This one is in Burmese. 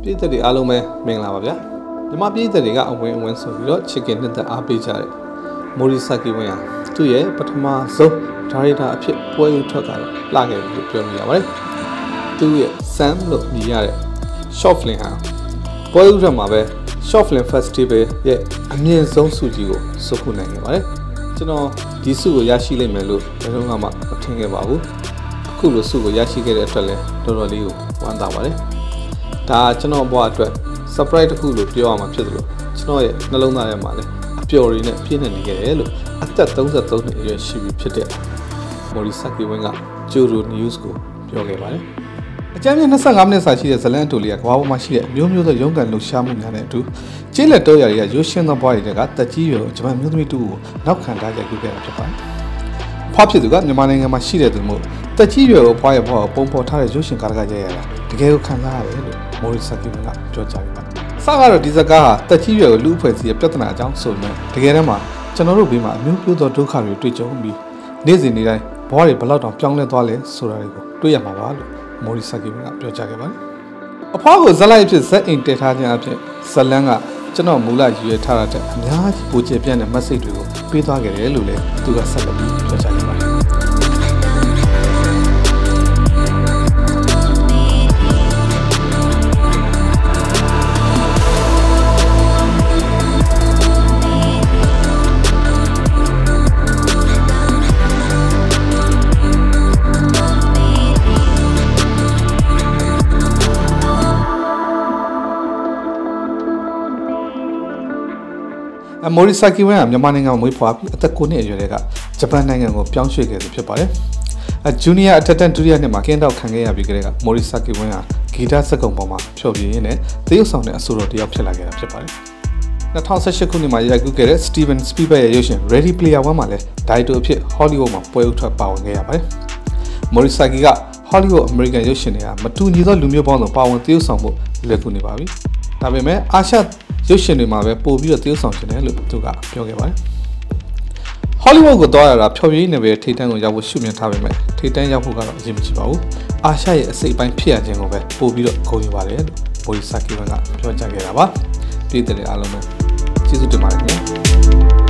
ပြည်သက်တွေအားလုံးပဲမင်္ဂလာပါဗျာညီမပြည်သက်တွေကအဝင်ဆိုပြီးတော့ chicken နဲ့တက်အားပေးကြတယ်မိုရီဆာကီဝင်ဟာသူ့ရဲ့ပထမဆုံးဒါရိုက်တာအဖြစ်ပွဲဥထွက်ကတော့လာခဲ့ပြီလို့ပြောလို့ရပါတယ်သူ့ရဲ့ Sam လို့မြည်ရတဲ့ short film ဟာပွဲဥထွက်မှာပဲ short film festival ရဲ့အမြင့်ဆုံးဆုကြီးကိုစုခုနိုင်ခဲ့ပါတယ်ကျွန်တော်ဒီဆုကိုရရှိလိမ့်မယ်လို့ဘယ်တော့မှမထင်ခဲ့ပါဘူးအခုလိုဆုကိုရရှိခဲ့တဲ့အတွက်လည်းတော်တော်လေးကိုဝမ်းသာပါတယ်ဒါကျွန်တော်ဘဝအတွက် surprise တစ်ခုလို့ပြောရမှာဖြစ်သလိုကျွန်တော်ရဲ့နှလုံးသားထဲမှာလည်းအပျော်တွေနဲ့ပြည့်နေခဲ့တယ်လို့အသက်33နှစ်အရွယ်ရှိပြီဖြစ်တဲ့မော်ရီဆာကီဝင်းကဂျိုရို news ကိုပြောခဲ့ပါတယ်အကြမ်းဖျင်း25မိနစ်စာရှိတဲ့ဇလန်အတူလေးကကမ္ဘာပေါ်မှာရှိတဲ့မျိုးမျိုးသောရုန်းကန်လှုပ်ရှားမှုများနဲ့အတူကျေးလက်တောရာတွေကရိုးရှင်းသောဘဝတွေကတက်ကြီးရွယ်ဂျပန်မျိုးသမီးတူကိုနောက်ခံထားကြခဲ့တာဖြစ်ပါတယ်ဖွားဖြစ်သူကမြန်မာနိုင်ငံမှာရှိတဲ့သူမို့တက်ကြီးရွယ်ကိုဖွားရဲ့ဘဝကိုပုံဖော်ထားတဲ့ရုပ်ရှင်ကားကကြရတာတကယ်ကိုခံစားရတယ်လို့မော်ရီဆာကီဝင်းကပြောကြားခဲ့ပါတယ်စကတော့ဒီဇကားဟာတက်ကြီးရွယ်ကိုလူအဖွဲ့အစည်းရဲ့ပြဿနာအကြောင်းဆိုရင်တကယ်တမ်းမှာကျွန်တော်တို့ဘေးမှာအမျိုးမျိုးသောဒုက္ခတွေတွေ့ကြုံပြီးနေ့စဉ်နေ့တိုင်းဘဝတွေဘယ်လောက်တောင်ပြောင်းလဲသွားလဲဆိုတာတွေကိုတွေ့ရမှာပါလို့မော်ရီဆာကီဝင်းကပြောကြားခဲ့ပါတယ်အဖွားကိုဇက်လိုက်အဖြစ်ဇက်အိမ်တည်ထားခြင်းအဖြစ်ဇလန်းကကျွန်တော်မူလရည်ရွယ်ထားတဲ့အများကြီးပိုကျပြန့်တဲ့ message တွေကိုပေးသွားခဲ့တယ်လို့လည်းသူကဆက်လက်ပြီးပြောကြားခဲ့ပါတယ်မော်ရီဆာကီဝင်းကမြန်မာနိုင်ငံမှာမွေးဖွားပြီးအသက်9နှစ်အရွယ်ကဂျပန်နိုင်ငံကိုပြောင်းရွှေ့ခဲ့သူဖြစ်ပါတယ်။ဂျူနီယာအထက်တန်းဒုတိယနှစ်မှာကင်းတောက်ခံခဲ့ရပြီးကတည်းကမော်ရီဆာကီဝင်းဟာဂီတစက်ကုံပေါ်မှာဖျော်ဖြေရင်းနဲ့သရုပ်ဆောင်တဲ့အဆိုတော်တစ်ယောက်ဖြစ်လာခဲ့တာဖြစ်ပါတယ်။2018ခုနှစ်မှာရိုက်ကူးခဲ့တဲ့ Steven Spielberg ရဲ့ရုပ်ရှင် Ready Player One မှာလည်းဒိုင်တိုအဖြစ် Hollywood မှာပွဲဥထွက်ပါဝင်ခဲ့ရပါတယ်။မော်ရီဆာကီက Hollywood American ရုပ်ရှင်တွေကမတူညီသောလူမျိုးပေါင်းစုံပါဝင်သရုပ်ဆောင်မှုလွယ်ကူနေပါပြီ။ဒါပေမဲ့အာရှရုပ်ရှင်တွေမှာပဲပို့ပြီးတော့သရုပ်ဆောင်ရှင်တယ်လို့သူကပြောခဲ့ပါတယ်။ Hollywood ကိုသွားရတာဖျော်ဖြေရေးနယ်ပယ်ထိပ်တန်းကိုရောက်ဖို့ရှုမြင်ထားပေမဲ့ထိပ်တန်းရောက်ဖို့ကတော့အရေးမကြီးပါဘူး။အာရှရဲ့အစိတ်အပိုင်းဖြစ်ရခြင်းကိုပဲပို့ပြီးတော့ဂုဏ်ယူပါတယ်လို့မော်ရီဆာကီဝင်းကပြောကြားခဲ့တာပါ။ပြည်သူတွေအားလုံးပဲကျေးဇူးတင်ပါတယ်ခင်ဗျာ။